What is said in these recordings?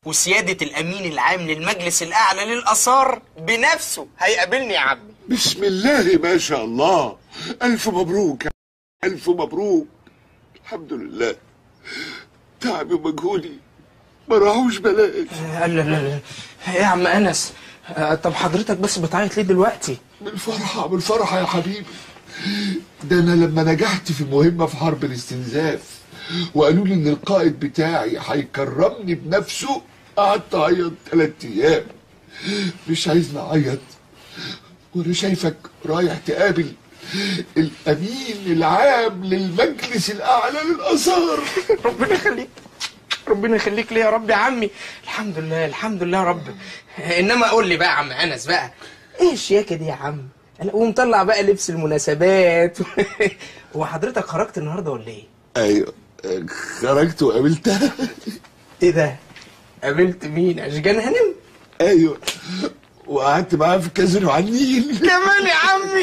وسيادة الأمين العام للمجلس الأعلى للآثار بنفسه هيقابلني يا عمي. بسم الله ما شاء الله. ألف مبروك، ألف مبروك. الحمد لله، تعبي ومجهودي ما راحوش بلاش. لا لا لا يا عم أنس، طب حضرتك بس بتعيط ليه دلوقتي؟ بالفرحة بالفرحة يا حبيبي. ده أنا لما نجحت في مهمة في حرب الاستنزاف وقالوا لي إن القائد بتاعي هيكرمني بنفسه، قعدت أعيط 3 أيام. مش عايزني أعيط وأنا شايفك رايح تقابل الأمين العام للمجلس الأعلى للآثار. ربنا يخليك، ربنا يخليك ليه يا رب يا عمي. الحمد لله الحمد لله يا رب. انما قول لي بقى يا عم انس بقى، ايه الشياكه دي يا عم؟ ومطلع بقى لبس المناسبات. هو حضرتك خرجت النهارده ولا ايه؟ ايوه خرجت وقابلتها. ايه ده؟ قابلت مين؟ اشجان هانم؟ ايوه، وقعدت معاها في كازينو على النيل. كمان يا عمي.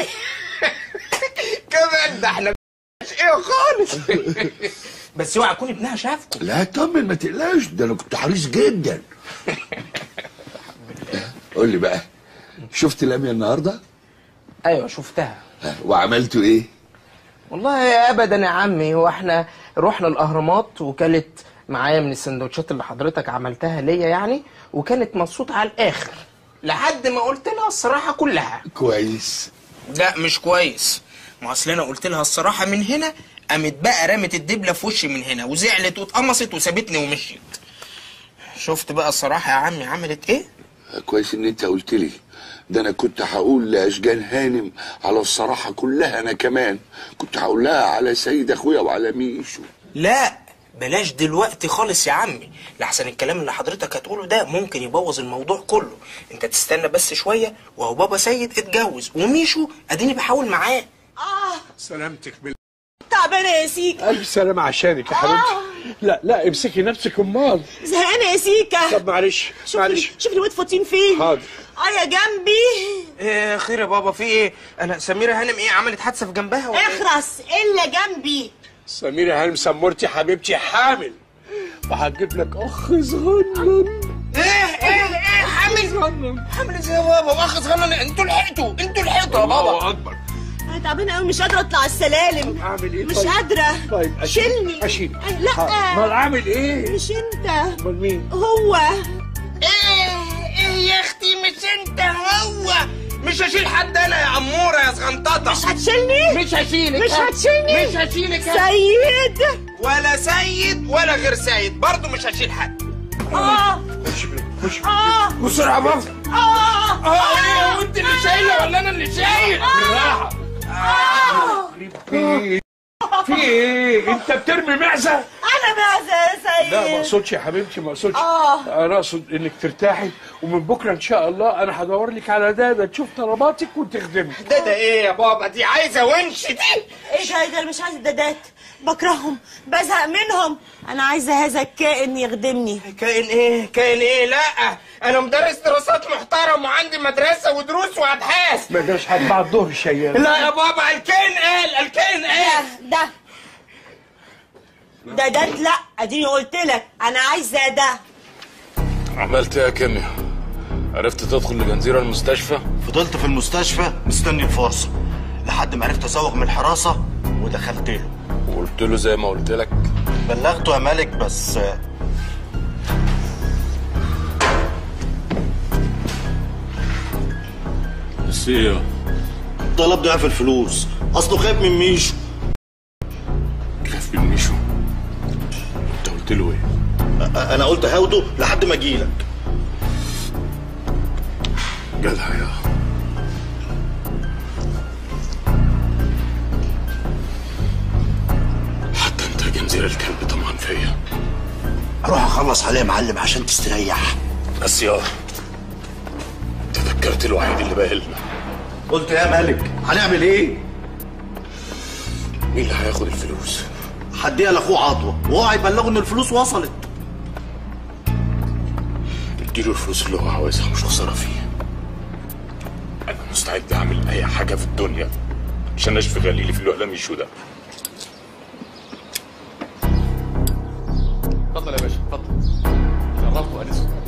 كمان ده احنا ايه خالص. بس اوعى يكون ابنها شافكم. لا اطمن ما تقلقش، ده انا كنت حريص جدا. قول لي بقى، شفت لميا النهارده؟ ايوه شفتها. وعملتوا ايه؟ والله ابدا يا عمي، هو احنا رحنا الاهرامات وكلت معايا من السندوتشات اللي حضرتك عملتها ليا يعني، وكانت مبسوطه على الاخر لحد ما قلت لها الصراحه كلها. كويس. لا مش كويس، ما اصل انا قلت لها الصراحه من هنا، قامت بقى رمت الدبله في وشي من هنا وزعلت واتقمصت وسابتني ومشيت. شفت بقى الصراحه يا عمي عملت ايه؟ كويس ان انت قلت لي، ده انا كنت هقول لاشجان هانم على الصراحه كلها. انا كمان كنت هقول لها على سيد اخويا وعلى ميشو. لا بلاش دلوقتي خالص يا عمي، لحسن الكلام اللي حضرتك هتقوله ده ممكن يبوظ الموضوع كله. انت تستنى بس شويه، وهو بابا سيد اتجوز وميشو اديني بحاول معاه. سلامتك تعبانه يا سيكا. الف سلامه عشانك يا حبيبتي. لا لا امسكي نفسك امال. زهقانه يا سيكا. طب معلش معلش. شوف الواد فاطين فين. حاضر. يا جنبي. ايه خير يا بابا في ايه؟ انا سميرة هانم ايه عملت حادثه في جنبها ولا ايه؟ اخرس الا جنبي. سميرة هانم سمورتي حبيبتي حامل، وهجيب لك اخ صغنن. ايه حامل ازاي يا بابا؟ واخ صغنن؟ انتوا لحقتوا يا بابا. الله اكبر. انا تعبانه قوي مش قادره اطلع السلالم. اعمل ايه؟ مش قادره. طيب شيلني. اشيل. لا امال اعمل ايه؟ مش انت. امال مين؟ هو. ايه يا اختي مش انت هو؟ مش هشيل حد انا يا اموره يا صغنططه. مش هتشيلني. مش هشيلك. مش هتشيلني. مش هشيلك سيد ولا سيد ولا غير سيد، برضه مش هشيل حد. خش بسرعه بابا. ايه وانت اللي شايله ولا انا اللي شايل؟ بالراحه. في ايه؟ انت بترمي معزه؟ انا معزه يا سيد. لا ما اقصدش يا حبيبتي، ما اقصدش. انا اقصد انك ترتاحي، ومن بكره ان شاء الله انا هدور لك على داده تشوف طلباتك وتخدمك. ده ايه يا بابا؟ دي عايزه ونش دي. ايه ده مش عايزه دادات، بكرههم بزهق منهم. انا عايزه هذا الكائن يخدمني. كائن ايه؟ كائن ايه؟ لا انا مدرس دراسات محترم وعندي مدرسه ودروس وابحاث. ما جاش حد بعد الظهر شيال. لا يا بابا الكائن قال. دادات لا، اديني قلت لك انا عايزه ده. عملت ايه يا كيميا؟ عرفت تدخل لجنزيرة المستشفى؟ فضلت في المستشفى مستني الفرصة لحد ما عرفت ازوغ من الحراسة ودخلت له. وقلت له زي ما قلت لك؟ بلغته يا مالك بس ايه؟ طلب ضعف الفلوس، اصله خايف من ميشو. خايف من ميشو؟ انت قلت له ايه؟ انا قلت هاخده لحد ما اجيلك. جدع يا حتى انت جنزير الكلب طمعان فيا. اروح اخلص عليه يا معلم عشان تستريح. بس يا تذكرت الوحيد اللي باقي لنا. قلت يا مالك هنعمل ايه؟ مين اللي هياخد الفلوس؟ هديها لاخوه عطوه وهو هيبلغه ان الفلوس وصلت. اديله الفلوس اللي هو عاوزها، مش خساره فيه. انا مستعد اعمل اي حاجه في الدنيا عشان اشفي غليلي في الوهله ميشو ده. اتفضل يا باشا اتفضل. شرفت وانس.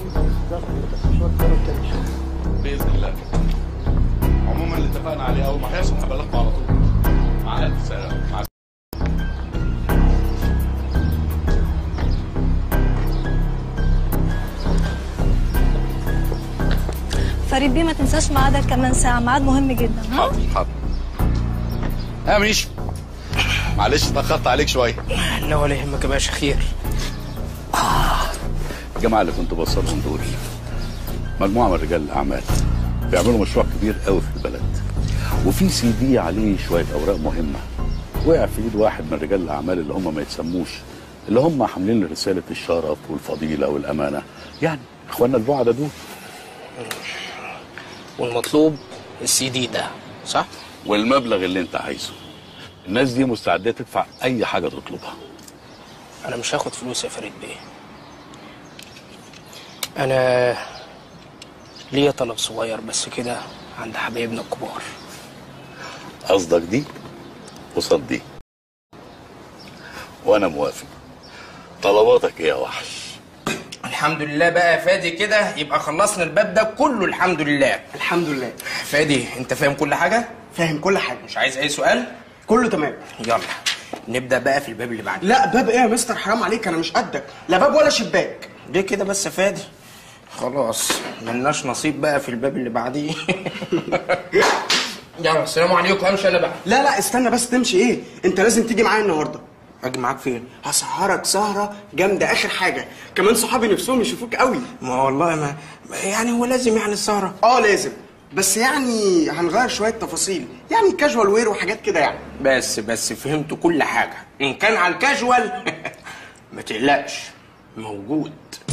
فريد بيه ما تنساش ميعادك كمان ساعه، ميعاد مهم جدا. ها حاضر حاضر. يا منيش معلش اتاخرت عليك شويه. لا ولا يهمك يا باشا، خير. الجماعه اللي كنت بوصلهم دول مجموعه من رجال الاعمال بيعملوا مشروع كبير قوي في البلد، وفي سي دي عليه شويه اوراق مهمه وقع في ايد واحد من رجال الاعمال اللي هم ما يتسموش، اللي هم حاملين رساله الشرف والفضيله والامانه، يعني اخواننا البعده دول. والمطلوب السي دي ده صح؟ والمبلغ اللي انت عايزه. الناس دي مستعده تدفع اي حاجه تطلبها. انا مش هاخد فلوس يا فريد بيه. انا ليا طلب صغير بس كده عند حبايبنا الكبار. قصدك دي قصاد دي، وانا موافق. طلباتك ايه يا وحش؟ الحمد لله بقى يا فادي، كده يبقى خلصنا الباب ده كله. الحمد لله. الحمد لله. فادي انت فاهم كل حاجه؟ فاهم كل حاجه. مش عايز اي سؤال؟ كله تمام. يلا نبدا بقى في الباب اللي بعده. لا باب ايه يا مستر، حرام عليك، انا مش قدك، لا باب ولا شباك. ليه كده بس يا فادي؟ خلاص ملناش نصيب بقى في الباب اللي بعديه. يلا السلام عليكم، همشي انا بقى. لا لا استنى بس، تمشي ايه؟ انت لازم تيجي معايا النهارده. اجي معاك فين؟ هسهرك سهره جامده اخر حاجه، كمان صحابي نفسهم يشوفوك قوي. ما والله ما يعني هو لازم يعني السهره؟ لازم، بس يعني هنغير شويه تفاصيل، يعني كاجوال وير وحاجات كده يعني. بس فهمت كل حاجه. ان كان على الكاجوال ما تقلقش موجود.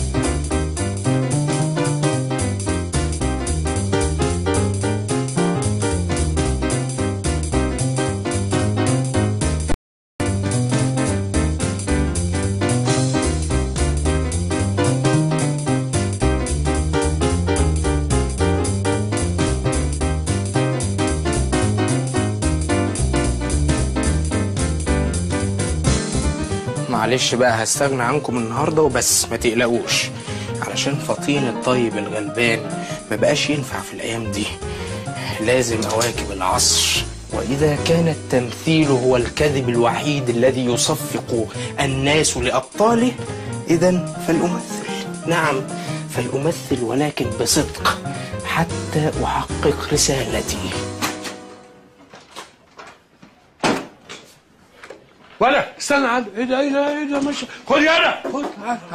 معلش بقى هستغنى عنكم النهارده وبس، ما تقلقوش، علشان فطين الطيب الغلبان ما بقاش ينفع في الايام دي. لازم اواكب العصر، واذا كان التمثيل هو الكذب الوحيد الذي يصفق الناس لابطاله، اذا فلامثل. نعم فلامثل، ولكن بصدق حتى احقق رسالتي. ولا استنى عندي. ايه ده ماشي. خد يلا خد.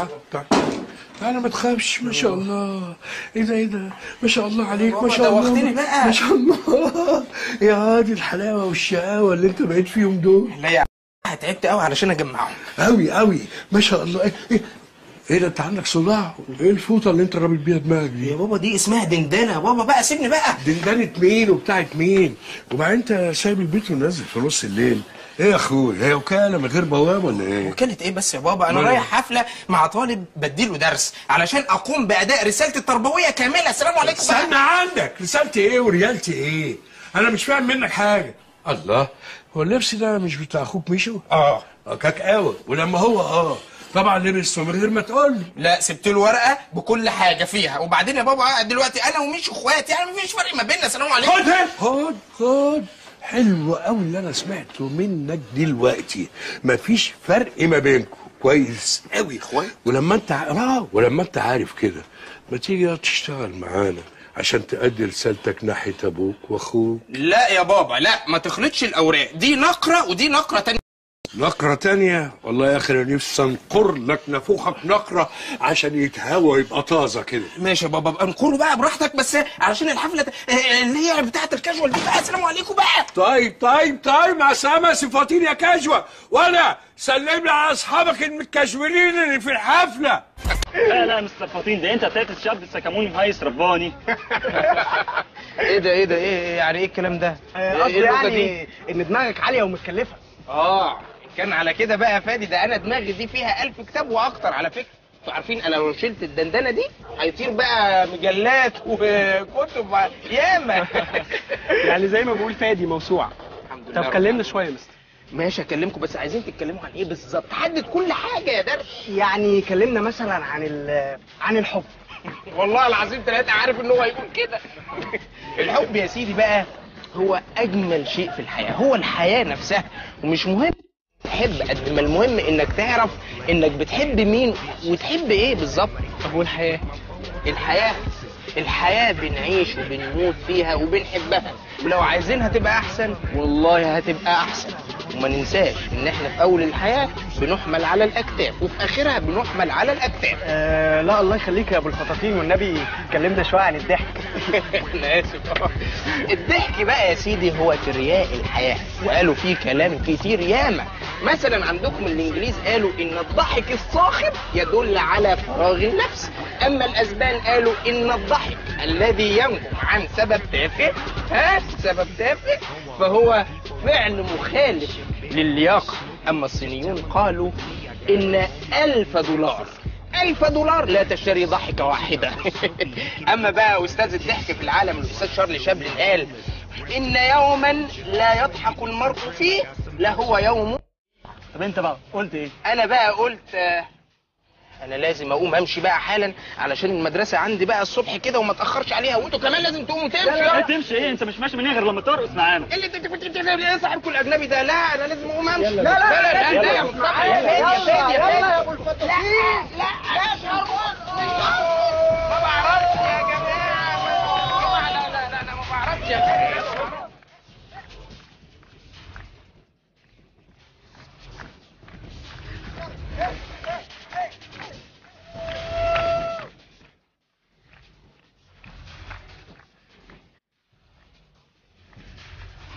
تعالى ما تخافش. ما شاء الله. ايه ده ما شاء الله عليك. ما شاء الله دوختني بقى. ما شاء الله يا هادي، الحلاوه والشقاوه اللي انت بقيت فيهم دول. لا يا تعبت قوي علشان اجمعهم. قوي ما شاء الله. ايه ده انت عندك صداع؟ ايه الفوطه اللي انت رابط بيها دماغك دي؟ يا بابا دي اسمها دندنه يا بابا، بقى سيبني بقى. دندنه مين وبتاعت مين؟ وبعدين انت سايب البيت ونازل في نص الليل. ايه يا اخويا، هي وكاله من غير بواب ولا ايه؟ وكاله ايه بس يا بابا؟ انا رايح حفله مع طالب بديله درس علشان اقوم باداء رسالتي التربويه كامله. السلام عليكم. استنى عندك، رسالتي ايه وريالتي ايه؟ انا مش فاهم منك حاجه. الله، هو اللبس ده مش بتاع اخوك ميشو؟ كاكاوه، ولما هو طبعا لبس من غير ما تقول لي. لا سبت له ورقه بكل حاجه فيها، وبعدين يا بابا دلوقتي انا وميشو اخوات، يعني مفيش فرق ما بيننا. السلام عليكم. خد حلو قوي اللي انا سمعته منك دلوقتي. مفيش فرق ما بينكم. كويس قوي. ولما انت عارف كده، ما تيجي تشتغل معانا عشان تأدي رسالتك ناحيه ابوك واخوك. لا يا بابا لا، ما تخلطش الاوراق، دي نقره ودي نقره تانية. نقرة تانية؟ والله يا اخي انا نفسي انقر لك نافوخك نقرة عشان يتهوى ويبقى طازة كده. ماشي يا بابا، انقره بقى براحتك، بس علشان الحفلة اللي هي بتاعة الكاجوال دي بقى. السلام عليكم بقى. طيب مع السلامة صفاتين يا كاجوال، وانا سلم لي على اصحابك المتكاجولين اللي في الحفلة. لا مش صفاتين، ده انت طلعت الشاب السكموني مهيس رباني. ايه ده يعني ايه الكلام ده؟ قصدي يعني ان دماغك عالية ومتكلفة. كان على كده بقى يا فادي، ده انا دماغي دي فيها 1000 كتاب واكتر على فكره. انتوا عارفين انا لو شلت الدندنه دي هيطير بقى مجلات وكتب ياما. يعني زي ما بقول فادي موسوعه. الحمد لله. طب كلمنا شويه يا مستر. ماشي اكلمكم، بس عايزين تتكلموا عن ايه بالظبط؟ حدد كل حاجه يا درش. يعني كلمنا مثلا عن الحب. والله العظيم ثلاثة عارف ان هو هيقول كده. الحب يا سيدي بقى هو اجمل شيء في الحياه، هو الحياه نفسها، ومش مهم تحب قد ما المهم انك تعرف انك بتحب مين وتحب ايه بالظبط. طب والحياه؟ الحياه الحياة بنعيش وبنموت فيها وبنحبها، ولو عايزينها تبقى أحسن والله هتبقى أحسن. وما ننساش إن إحنا في أول الحياة بنحمل على الأكتاف وفي آخرها بنحمل على الأكتاف. لا الله يخليك يا أبو الفطاطين، والنبي اتكلمنا شوية عن الضحك. أنا آسف. الضحك بقى يا سيدي هو ترياء الحياة، وقالوا فيه كلام كتير ياما. مثلا عندكم الإنجليز قالوا إن الضحك الصاخب يدل على فراغ النفس، أما الأسبان قالوا إن الضحك الذي ينبع عن سبب تافه سبب تافه فهو فعل مخالف للياقة. أما الصينيون قالوا إن 1000 دولار لا تشتري ضحكة واحدة. أما بقى أستاذ الضحك في العالم الأستاذ شارلي شابلن قال إن يوما لا يضحك المرء فيه لهو يوم. طب انت بقى قلت ايه؟ انا بقى قلت انا لازم اقوم امشي بقى حالا علشان المدرسه عندي بقى الصبح كده وما اتاخرش عليها، وانتوا كمان لازم تقوموا تمشوا. لا تمشي ايه؟ انت مش ماشي من هنا غير لما ترقص معانا. اللي انت كنت بتعمل ايه صاحبكم الاجنبي ده؟ لا انا لازم اقوم امشي. لا